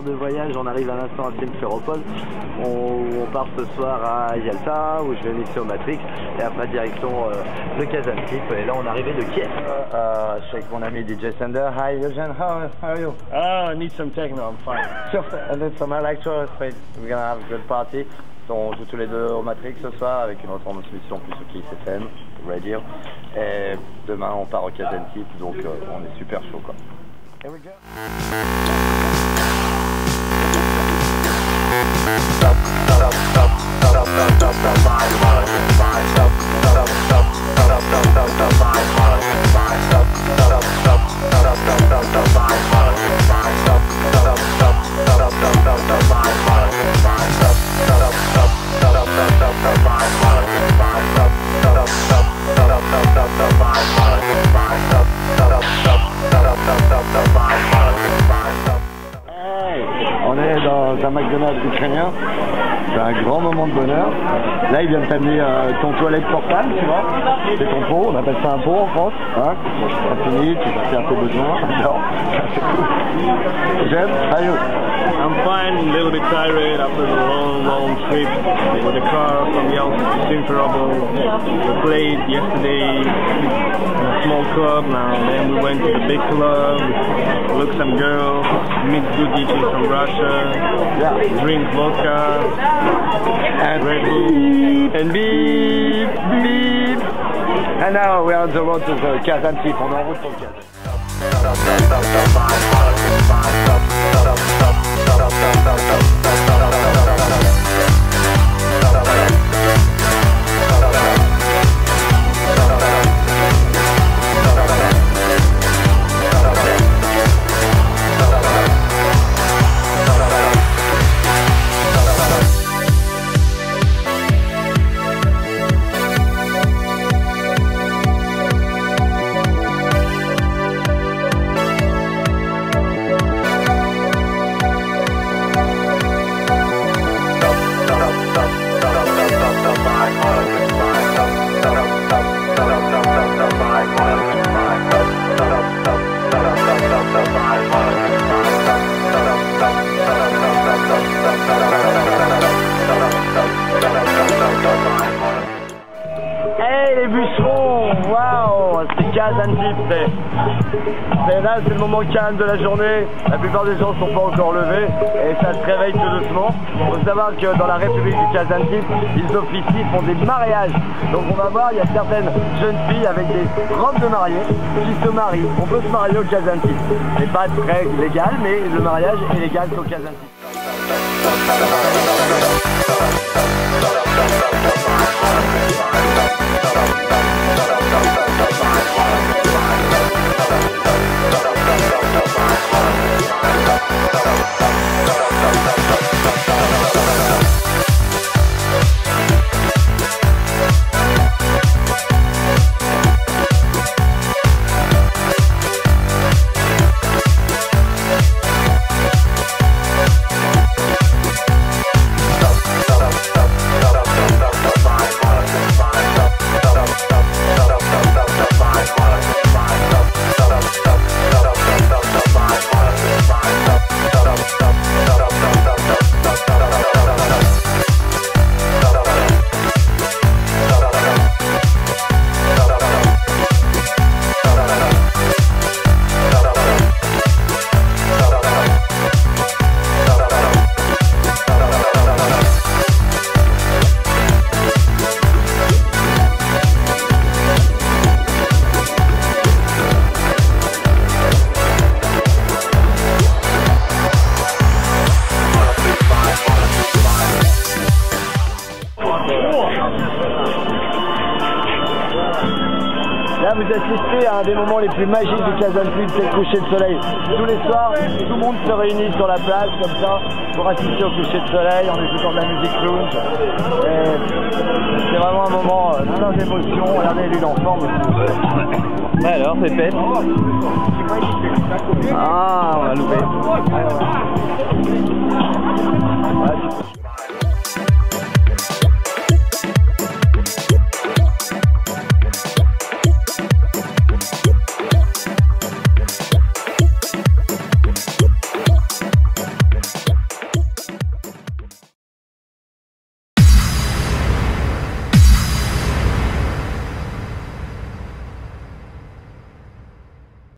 heures de voyage, on arrive à l'instant à Simferopol. On part ce soir à Yalta où je vais mixer au Matrix et après direction de KaZantip. Et là on est arrivé de Kiev. Je suis avec mon ami DJ Sander. Hi Eugene, how are you? I need some techno, I'm fine. Just a little some electro, we're gonna have a good party. On joue tous les deux au Matrix ce soir avec une retransmission plus au KSFM, Radio. Et demain on part au KaZantip, donc on est super chaud quoi. Here we go. On est dans un McDonald's ukrainien, c'est un grand moment de bonheur. Là, il vient de t'amener ton toilette portable, tu vois. C'est ton pot, on appelle ça un pot en France. Hein, bon, c'est fini, tu vas faire tes besoins. Non, c'est cool. J'aime, how I'm fine, a little bit tired after the long trip with the car from Yalta to Simferopol. We played yesterday in a small club, now then we went to the big club, look some girls, meet good DJs from Russia, drink vodka, and Red Bull, and beep, beep. And now we are on the road to the KaZantip, on est en route pour le KaZantip. Hey les bûcherons, waouh, c'est KaZantip, là c'est le moment calme de la journée, la plupart des gens ne sont pas encore levés et ça se réveille tout doucement. Il faut savoir que dans la République du KaZantip, ils officient, font des mariages. Donc on va voir, il y a certaines jeunes filles avec des robes de mariée qui se marient. On peut se marier au KaZantip. C'est pas très légal, mais le mariage est légal au KaZantip. Là, vous assistez à un des moments les plus magiques du KaZantip, c'est le coucher de soleil. Tous les soirs, tout le monde se réunit sur la plage, comme ça, pour assister au coucher de soleil, en écoutant de la musique lounge. C'est vraiment un moment plein d'émotions. Regardez, lui, l'enfant. Ouais, alors, c'est fait. Ah, on a loupé.